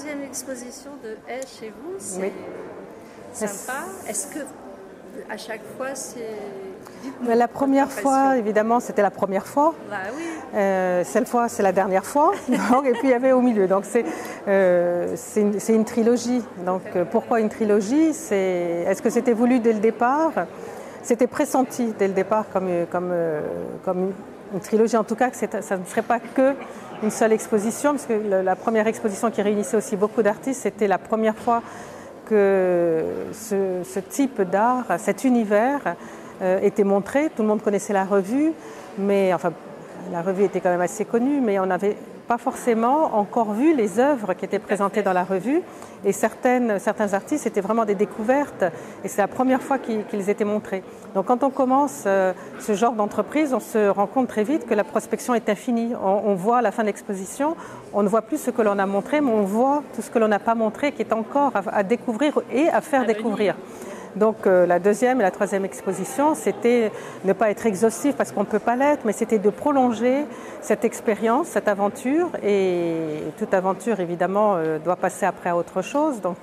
troisième exposition de Haye chez vous, c'est Oui. sympa. Est-ce que à chaque fois c'est... Mais la première fois, évidemment, c'était la première fois. Bah oui. Cette fois, c'est la dernière fois. Et puis il y avait au milieu. Donc c'est une trilogie. Donc pourquoi une trilogie? Est-ce que c'était voulu dès le départ? C'était pressenti dès le départ comme une trilogie. En tout cas, que ça ne serait pas qu'une seule exposition, parce que la première exposition qui réunissait aussi beaucoup d'artistes, c'était la première fois que ce type d'art, cet univers était montré. Tout le monde connaissait la revue, mais enfin la revue était quand même assez connue, mais on n'avait pas forcément encore vu les œuvres qui étaient présentées dans la revue. Et certains artistes étaient vraiment des découvertes, et c'est la première fois qu'ils étaient montrés. Donc quand on commence ce genre d'entreprise, on se rend compte très vite que la prospection est infinie. On voit à la fin de l'exposition, on ne voit plus ce que l'on a montré, mais on voit tout ce que l'on n'a pas montré, qui est encore à découvrir et à faire découvrir. Donc la deuxième et la troisième exposition, c'était ne pas être exhaustif parce qu'on ne peut pas l'être, mais c'était de prolonger cette expérience, cette aventure. Et toute aventure, évidemment, doit passer après à autre chose. Donc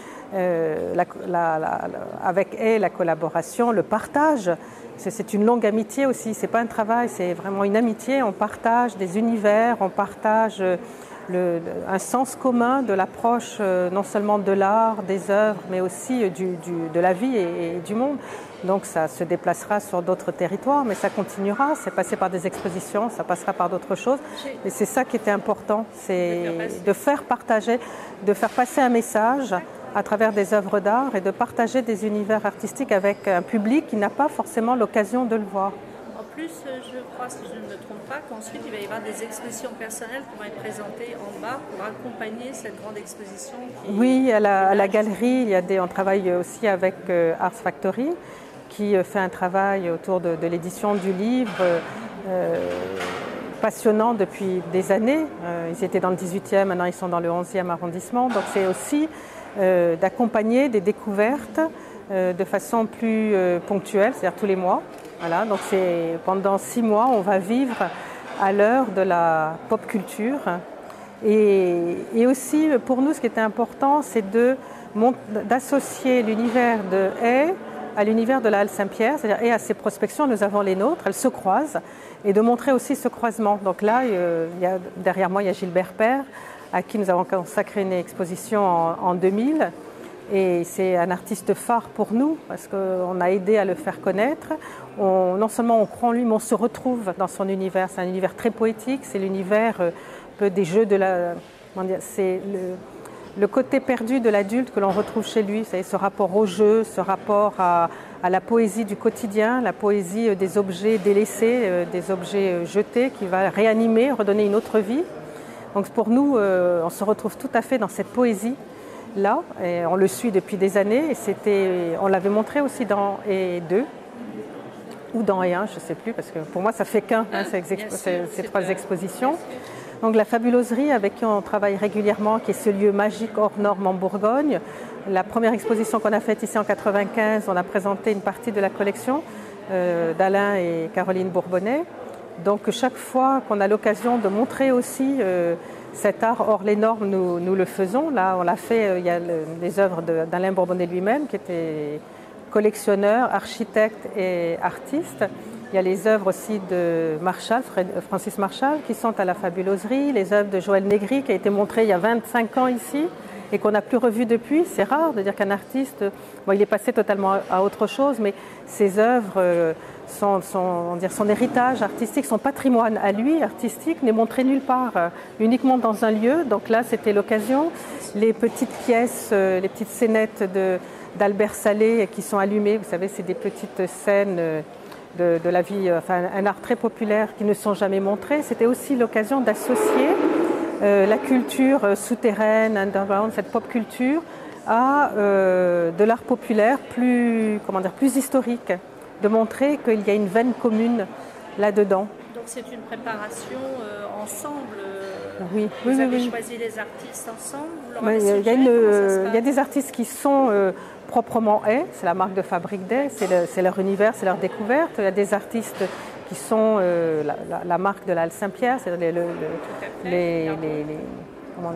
avec Haye, la collaboration, le partage, c'est une longue amitié aussi. C'est pas un travail, c'est vraiment une amitié. On partage des univers, on partage un sens commun de l'approche non seulement de l'art, des œuvres, mais aussi de la vie et du monde. Donc ça se déplacera sur d'autres territoires, mais ça continuera. C'est passé par des expositions, ça passera par d'autres choses. Et c'est ça qui était important, c'est de faire partager, de faire passer un message à travers des œuvres d'art et de partager des univers artistiques avec un public qui n'a pas forcément l'occasion de le voir. En plus, je crois, si je ne me trompe pas, qu'ensuite il va y avoir des expositions personnelles qui vont être présentées en bas pour accompagner cette grande exposition. Oui, à la galerie, on travaille aussi avec Art Factory, qui fait un travail autour de l'édition du livre passionnant depuis des années. Ils étaient dans le 18e, maintenant ils sont dans le 11e arrondissement. Donc c'est aussi d'accompagner des découvertes de façon plus ponctuelle, c'est-à-dire tous les mois. Voilà, donc pendant 6 mois, on va vivre à l'heure de la pop culture. Et aussi, pour nous, ce qui était important, c'est d'associer l'univers de Haye à l'univers de la Halle Saint-Pierre, c'est-à-dire Haye à ses prospections, nous avons les nôtres, elles se croisent, et de montrer aussi ce croisement. Donc là, derrière moi, il y a Gilbert Père, à qui nous avons consacré une exposition en 2000. Et c'est un artiste phare pour nous parce qu'on a aidé à le faire connaître. Non seulement on croit en lui, mais on se retrouve dans son univers. C'est un univers très poétique, c'est l'univers peu des jeux de la... C'est le côté perdu de l'adulte que l'on retrouve chez lui. C'est ce rapport au jeu, ce rapport à la poésie du quotidien, la poésie des objets délaissés, des objets jetés qui va réanimer, redonner une autre vie. Donc pour nous, on se retrouve tout à fait dans cette poésie. Là, et on le suit depuis des années, et on l'avait montré aussi dans Haye 2 ou dans Haye 1, je ne sais plus, parce que pour moi ça fait qu'un, ces 3 expositions. Donc la Fabuloserie, avec qui on travaille régulièrement, qui est ce lieu magique hors norme en Bourgogne. La première exposition qu'on a faite ici en 1995, on a présenté une partie de la collection d'Alain et Caroline Bourbonnais. Donc chaque fois qu'on a l'occasion de montrer aussi cet art hors les normes, nous le faisons. Là, on l'a fait, il y a les œuvres d'Alain Bourbonnais lui-même, qui était collectionneur, architecte et artiste. Il y a les œuvres aussi de Francis Marshall, qui sont à la Fabuloserie, les œuvres de Joël Negri, qui a été montré il y a 25 ans ici, et qu'on n'a plus revu depuis. C'est rare de dire qu'un artiste, il est passé totalement à autre chose, mais ses œuvres... Son héritage artistique, son patrimoine à lui, artistique, n'est montré nulle part, uniquement dans un lieu. Donc là, c'était l'occasion. Les petites pièces, les petites scénettes d'Albert Salé qui sont allumées, vous savez, c'est des petites scènes de la vie, enfin un art très populaire qui ne sont jamais montrées. C'était aussi l'occasion d'associer la culture souterraine, underground, cette pop culture, à de l'art populaire plus historique. De montrer qu'il y a une veine commune là-dedans. Donc c'est une préparation ensemble. Oui, vous avez choisi les artistes ensemble. Il y a des artistes qui sont proprement Haye, c'est la marque de fabrique d'Haye, c'est leur univers, c'est leur découverte. Il y a des artistes qui sont la marque de la Halle Saint-Pierre, c'est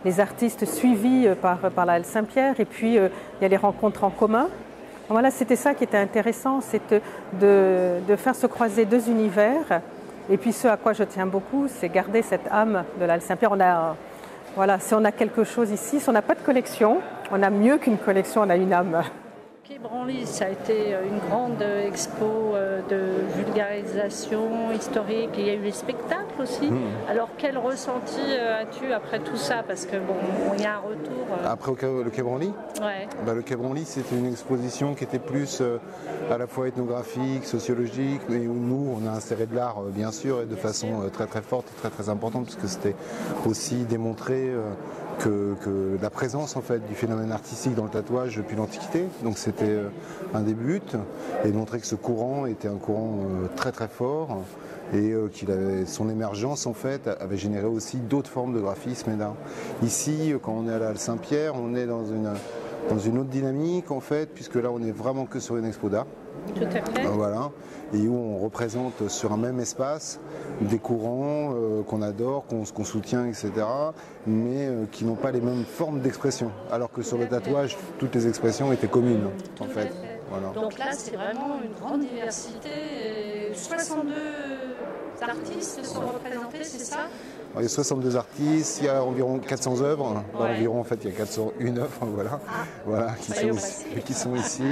les artistes suivis par la Halle Saint-Pierre, et puis il y a les rencontres en commun. Voilà, c'était ça qui était intéressant, c'est de faire se croiser deux univers. Et puis ce à quoi je tiens beaucoup, c'est garder cette âme de la Halle Saint-Pierre. Voilà, si on a quelque chose ici, si on n'a pas de collection, on a mieux qu'une collection, on a une âme. Quai Branly, ça a été une grande expo de vulgarisation historique. Il y a eu les spectacles aussi. Alors quel ressenti as-tu après tout ça? Parce que bon, il y a un retour. Après le Quai Branly, ouais. Le Quai Branly, c'était une exposition qui était plus à la fois ethnographique, sociologique, mais où nous, on a inséré de l'art, bien sûr, et de façon très très forte et très très importante, puisque c'était aussi démontré que la présence en fait du phénomène artistique dans le tatouage depuis l'Antiquité. Donc c'était un des buts, et de montrer que ce courant était un courant très très fort, et son émergence en fait avait généré aussi d'autres formes de graphisme et d'art. Ici, quand on est à la Halle Saint-Pierre, on est dans une autre dynamique en fait, puisque là on est vraiment que sur une expo d'art. Tout à fait. Voilà, et où on représente sur un même espace des courants qu'on adore, qu'on soutient, etc., mais qui n'ont pas les mêmes formes d'expression. Alors que sur le tatouage, toutes les expressions étaient communes, en fait. Voilà. Donc là, c'est vraiment une grande diversité. 62 artistes sont représentés, c'est ça? Alors, il y a 62 artistes, il y a environ 400 œuvres. Ouais. Environ, en fait, il y a 401 œuvres, voilà, qui sont ici.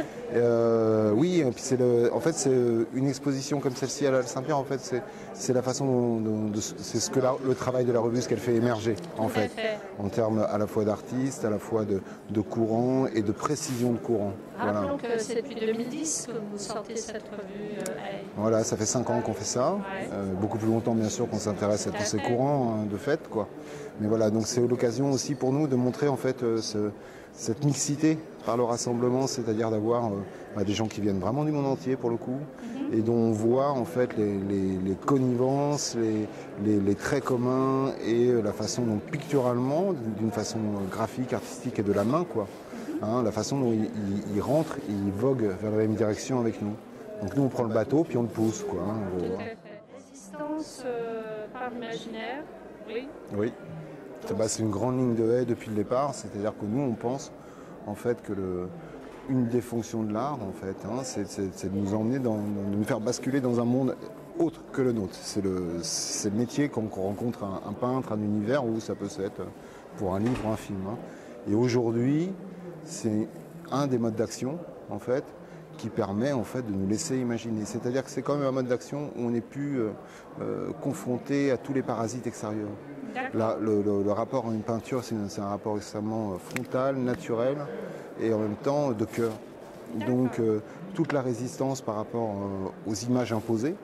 Oui, et puis c'est une exposition comme celle-ci à la Halle Saint-Pierre. En fait, c'est la façon c'est ce que le travail de la revue, ce qu'elle fait émerger, en fait, en termes à la fois d'artistes, à la fois de courant et de précision de courant. Rappelons que c'est depuis 2010 que vous sortez cette revue. Voilà, ça fait 5 ans qu'on fait ça. Ouais. Beaucoup plus longtemps, bien sûr, qu'on s'intéresse à tous ces courants de fait, quoi. Mais voilà, donc c'est l'occasion aussi pour nous de montrer en fait cette mixité par le rassemblement, c'est-à-dire d'avoir des gens qui viennent vraiment du monde entier pour le coup, et dont on voit en fait les connivences, les traits communs et la façon dont picturalement, d'une façon graphique, artistique et de la main, quoi, la façon dont ils rentrent, ils voguent vers la même direction avec nous. Donc nous on prend le bateau puis on le pousse, quoi. Résistance par l'imaginaire, oui. Oui. C'est une grande ligne de haie depuis le départ, c'est-à-dire que nous on pense en fait que une des fonctions de l'art en fait, c'est de nous emmener de nous faire basculer dans un monde autre que le nôtre. C'est le métier quand on rencontre un peintre, un univers où ça peut être pour un livre ou un film. Et aujourd'hui, c'est un des modes d'action en fait qui permet en fait de nous laisser imaginer. C'est-à-dire que c'est quand même un mode d'action où on n'est plus confronté à tous les parasites extérieurs. Là, le rapport à une peinture, c'est un rapport extrêmement frontal, naturel et en même temps de cœur. Donc toute la résistance par rapport aux images imposées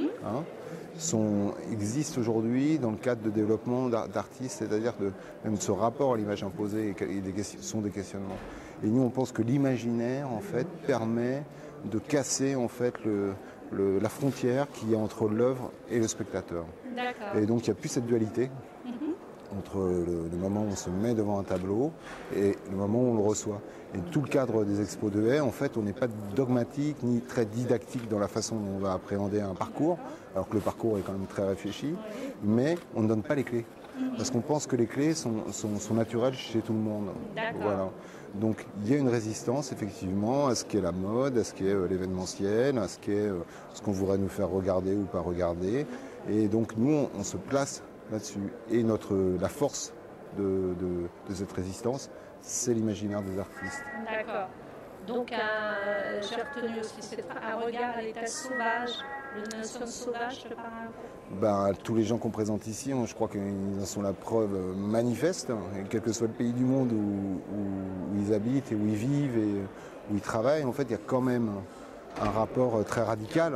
existe aujourd'hui dans le cadre de développement d'artistes, c'est-à-dire même ce rapport à l'image imposée sont des questionnements. Et nous on pense que l'imaginaire en fait permet de casser en fait la frontière qu'il y a entre l'œuvre et le spectateur. Et donc il n'y a plus cette dualité entre le moment où on se met devant un tableau et le moment où on le reçoit. Et tout le cadre des expos de haie, en fait, on n'est pas dogmatique ni très didactique dans la façon dont on va appréhender un parcours, alors que le parcours est quand même très réfléchi, mais on ne donne pas les clés. Parce qu'on pense que les clés sont naturelles chez tout le monde. Voilà. Donc il y a une résistance effectivement à ce qu'est la mode, à ce qu'est l'événementiel, à ce qu'est ce qu'on voudrait nous faire regarder ou pas regarder. Et donc nous, on se place là-dessus. Et la force de cette résistance, c'est l'imaginaire des artistes. D'accord. Donc j'ai retenu aussi, c'est un regard à l'état sauvage, de notion sauvage, je parle. Tous les gens qu'on présente ici, je crois qu'ils en sont la preuve manifeste, et quel que soit le pays du monde où ils habitent et où ils vivent et où ils travaillent, en fait, il y a quand même un rapport très radical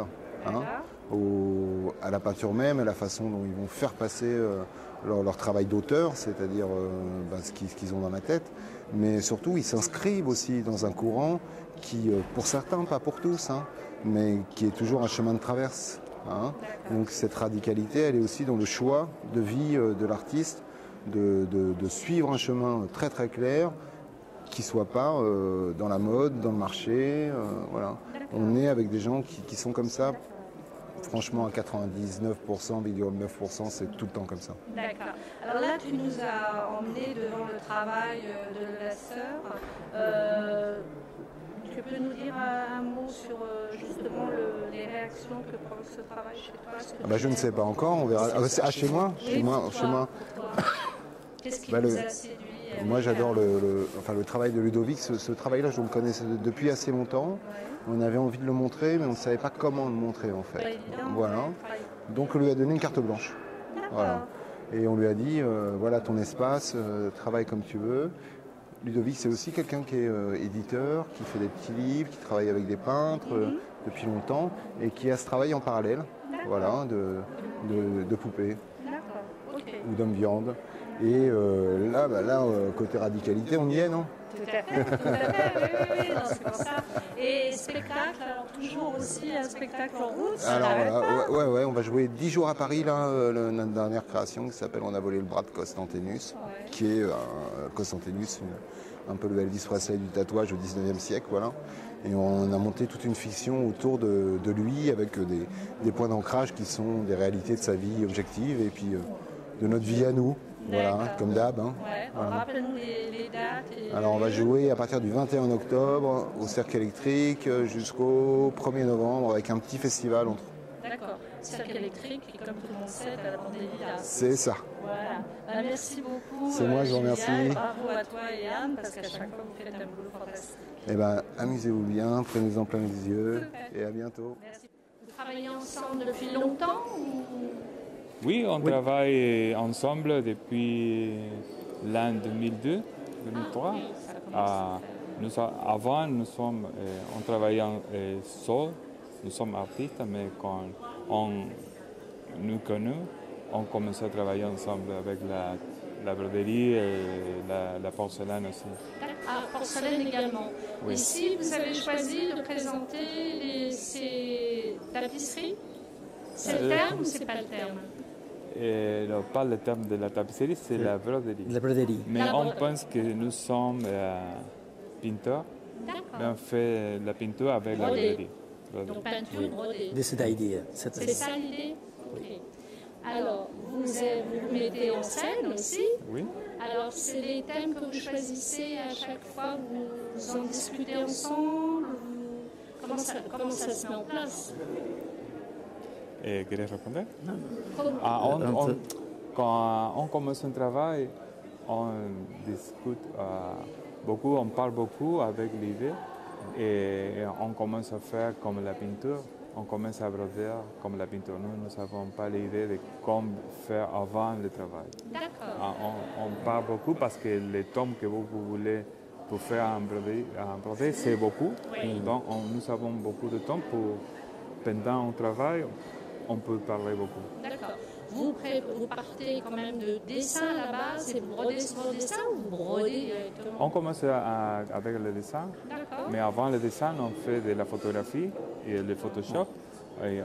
à la peinture même, à la façon dont ils vont faire passer leur travail d'auteur, c'est-à-dire ce qu'ils ont dans la tête, mais surtout ils s'inscrivent aussi dans un courant qui, pour certains, pas pour tous, mais qui est toujours un chemin de traverse. Donc cette radicalité, elle est aussi dans le choix de vie de l'artiste, de suivre un chemin très très clair, qui ne soit pas dans la mode, dans le marché. Voilà. On est avec des gens qui sont comme ça franchement, à 99%, vidéo 9%, c'est tout le temps comme ça. D'accord. Alors là, tu nous as emmenés devant le travail de la sœur. Tu peux nous dire un mot sur justement les réactions que provoque ce travail chez toi? Je ne sais pas encore, on verra. Chez moi, chez moi. Qu'est-ce qui vous a séduit? Moi, j'adore le travail de Ludovic. Ce travail-là, je le connaissais depuis assez longtemps. Ouais. On avait envie de le montrer, mais on ne savait pas comment le montrer en fait. Voilà. Donc, on lui a donné une carte blanche. Voilà. Et on lui a dit, voilà ton espace, travaille comme tu veux. Ludovic, c'est aussi quelqu'un qui est éditeur, qui fait des petits livres, qui travaille avec des peintres depuis longtemps et qui a ce travail en parallèle, voilà, de poupées ou d'hommes viande. Et là, côté radicalité, on y est, non? Tout à fait, oui, c'est pour ça. Et spectacle, alors toujours aussi un spectacle en route. Alors voilà, on va jouer 10 jours à Paris, là, notre dernière création qui s'appelle On a volé le bras de Constantinus, qui est Constantinus, un peu le Elvis Presley du tatouage au 19e siècle, voilà. Et on a monté toute une fiction autour de lui avec des points d'ancrage qui sont des réalités de sa vie objective et puis de notre vie à nous. Voilà, comme d'hab. Hein. Ouais, voilà. Rappelle-nous les dates. Alors on va jouer à partir du 21 octobre au Cercle électrique jusqu'au 1er novembre avec un petit festival entre. D'accord. Cercle électrique, qui comme tout le monde sait, à la pandémie. C'est ça. Voilà. Merci beaucoup. C'est moi, je vous remercie. Bravo à toi et Anne, parce qu'à chaque fois vous faites un boulot fantastique. Eh bien, amusez-vous bien, prenez-en plein les yeux et à bientôt. Merci. Vous travaillez ensemble depuis longtemps ou... Oui, on travaille ensemble depuis l'an 2002, 2003. Avant, on travaillait seul, nous sommes artistes, mais quand on nous connaît, on commençait à travailler ensemble avec la broderie et la porcelaine aussi. Ah, porcelaine également. Oui. Ici, vous avez choisi de présenter ces tapisseries. C'est le terme ou c'est pas le terme? Pas le terme de la tapisserie, c'est la broderie. La broderie. Mais on pense que nous sommes pinteurs, mais on fait la peinture avec la broderie. Donc peinture, brodée. This is the idea. C'est ça l'idée? Okay. Alors, vous mettez en scène aussi? Oui. Alors, c'est les thèmes que vous choisissez à chaque fois, vous en discutez ensemble? Comment ça se met en place? ¿Quieres responder? Quand on commence un travail, on discute beaucoup, on parle beaucoup avec l'idée et on commence à faire comme la peinture, on commence à broder comme la peinture. Nous ne savons pas l'idée de comment faire avant le travail. D'accord. On parle beaucoup parce que les tomes que vous voulez pour faire un brodé, c'est beaucoup. Oui. Donc nous avons beaucoup de temps pour, pendant un travail, on peut parler beaucoup. D'accord. Vous partez quand même de dessin à la base et vous brodez sur le dessin ou vous brodez directement? On commence avec le dessin, mais avant le dessin, on fait de la photographie et le Photoshop. Et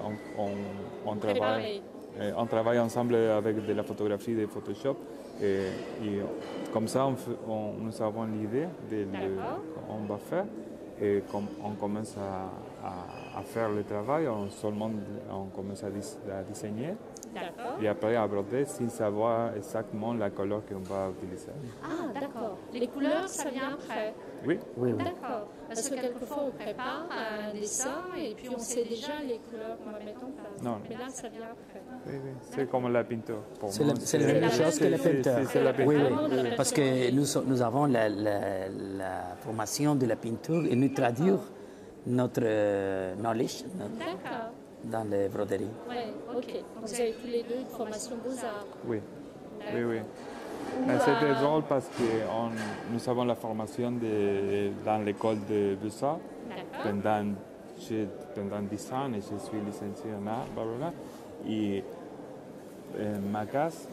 on travaille ensemble avec de la photographie et de Photoshop. Et comme ça, nous avons l'idée de ce qu'on va faire. Et comme on commence à faire le travail, on commence à désigner. Et après à broder sans savoir exactement la couleur qu'on va utiliser. Ah, d'accord. Les couleurs, ça vient après? Oui. D'accord. Parce que quelquefois, on prépare un dessin et puis on sait déjà les couleurs qu'on va mettre en place. Non. Mais là, ça vient après. Oui. C'est comme la peinture. C'est la même chose que la peinture. C'est la peinture. Oui. Parce que nous avons la formation de la peinture et nous traduire notre knowledge dans les broderies. Oui, ok. Donc vous avez tous les deux une formation beaux-arts. Oui. C'était drôle parce que nous avons la formation dans l'école de Beaux-Arts pendant 10 ans et je suis licencié en art, blablabla. Et ma classe,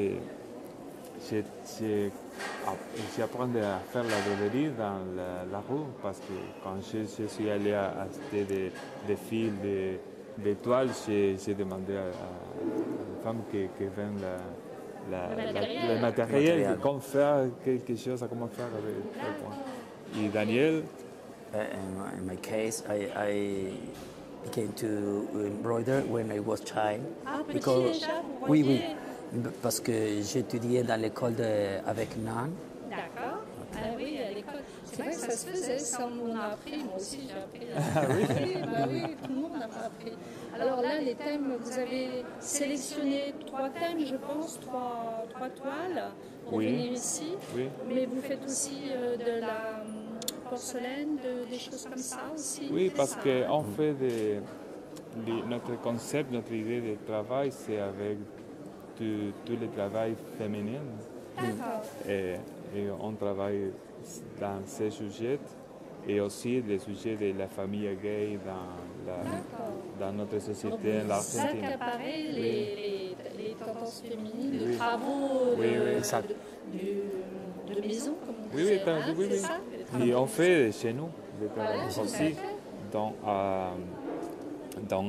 j'apprends à faire la broderie dans la rue parce que quand je suis allé acheter des fils, des toiles, j'ai demandé à une femme qui vend le matériel, comment faire quelque chose, comment faire avec. Et Daniel? In my case, I began to embroider when I was child. Ah, petit Because- déjà, vous oui, voyez. parce que j'étudiais dans l'école avec Nan. D'accord. Ah oui, à l'école. C'est vrai que ça se faisait, ça on a appris, moi aussi j'ai appris. Oui, tout le monde n'a pas appris. Alors là, les thèmes, vous avez sélectionné 3 thèmes, je pense, 3 toiles pour Oui. venir ici. Oui. Mais vous faites aussi de la porcelaine, des choses comme ça aussi. Oui, c'est parce ça, qu'on fait notre concept, notre idée de travail, c'est avec tout le travail féminin. D'accord. Et on travaille dans ces sujets et aussi les sujets de la famille gay dans notre société, en Vous l'Argentine. accaparez les tendances féminines de Oui. travaux Oui, oui. Exact. de maison, comme on Oui, disait, oui, hein, oui, c'est oui. ça Et on fait chez nous des travaux Voilà, tout à aussi fait. dans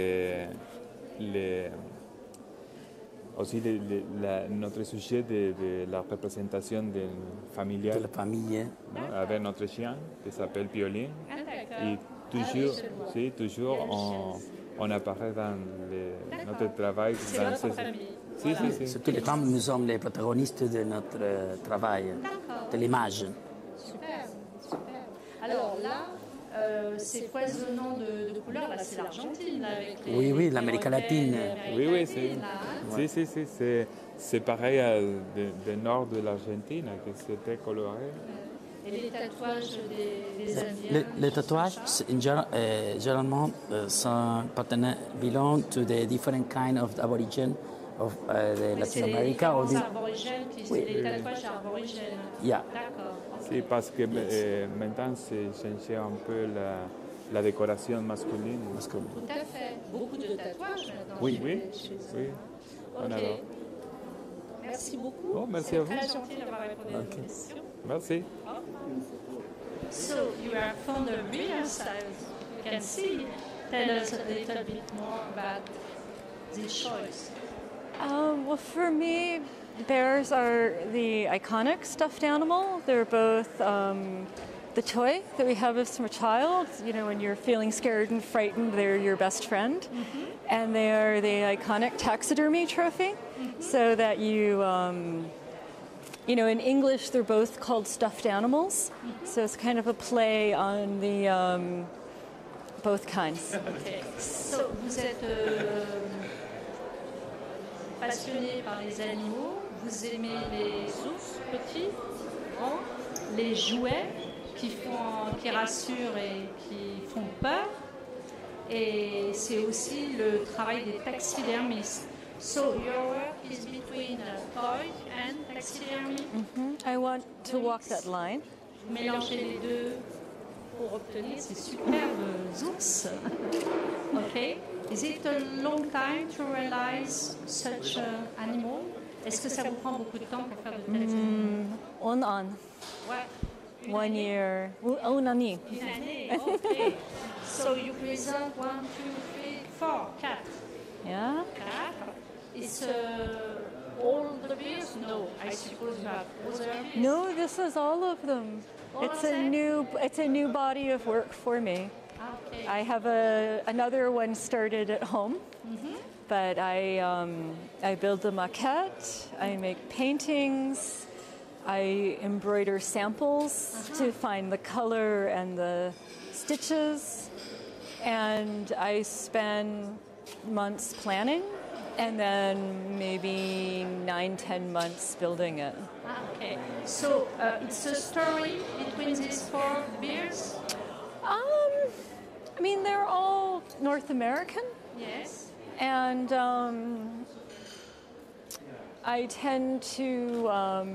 aussi notre sujet de la représentation familiale, De la famille. non, avec notre chien qui s'appelle Piolín. Ah, d'accord. Et toujours on apparaît dans notre travail. C'est dans votre ces- famille. Si, Voilà. si. Surtout les femmes, nous sommes les protagonistes de notre travail, de l'image. Super, super. Alors là, c'est foisonnant de couleurs. Là, c'est l'Argentine, là, avec les. Oui, oui, les l'Amérique roquettes, latine. l'Amérique Oui, oui, latine, là, hein. c'est pareil du nord de l'Argentine, que c'était coloré. Et les tatouages des Indiens. Les tatouages, généralement, sont belong to the different kind of aborigine of Latin America. Les aborigènes, Oui. les tatouages aborigènes. Yeah. D'accord. C'est parce que maintenant, c'est changé un peu la décoration masculine. Tout à fait. Beaucoup de tatouages maintenant. Oui, chez- oui, chez eux. oui. On Ok. adore. Merci beaucoup. Oh, merci C'est à vous. très gentil d'avoir répondu à nos questions. Merci. So you are fond of beers, as you can see. Tell us a little bit more about this choice. Well, for me, bears are the iconic stuffed animal. They're both the toy that we have as from a child. You know, when you're feeling scared and frightened, they're your best friend. And they are the iconic taxidermy trophy, so that you know, in English, they're both called stuffed animals. So it's kind of a play on the both kinds. Okay. So vous êtes passionné par les animaux, vous aimez les ours petits, grands, les jouets qui rassurent et qui font peur. Et c'est aussi le travail des taxidermistes. So your work is between toy and taxidermy. I want to walk that line. Vous mélangez les deux pour obtenir ces superbes ours. Okay. Is it a long time to realize such an animal? Est-ce que ça vous prend beaucoup de temps pour faire de tels animaux? On. Ouais. 1 year. Un année. Une année, okay. So you present 1, 2, 3, 4, 4. Yeah. It's all the beers? No, I suppose you have other beers. No, this is all of them. All It's of a them? new body of work for me. Okay. I have another one started at home, but I build the maquette. I make paintings. I embroider samples to find the color and the stitches, and I spend months planning, and then maybe 9-10 months building it. Okay. So it's a story between these 4 beers? I mean, they're all North American. Yes. And I tend to,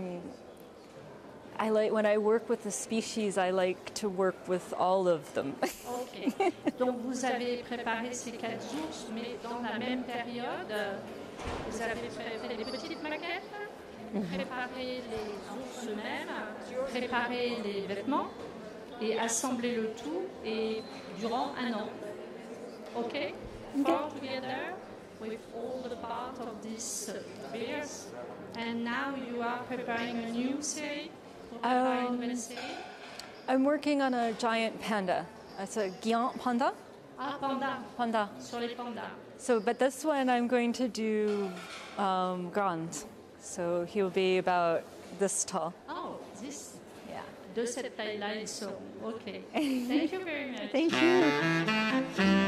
I like, when I work with the species, I like to work with all of them. Ok. Donc vous avez préparé ces 4 ours, mais dans la même période, vous avez fait des petites maquettes, préparé les ours eux-mêmes, préparé les vêtements et assemblé le tout et durant 1 an. Ok? 4 together with all the parts of these beers. And now you are preparing a new series? Pour préparer une nouvelle série? I'm working on a giant panda. It's a géant panda. Ah, panda. Panda. Sur les pandas. So, but this one I'm going to do grand. So he'll be about this tall. Oh, this. Yeah. De cette taille-là, ils sont. OK. Thank you very much. Thank you.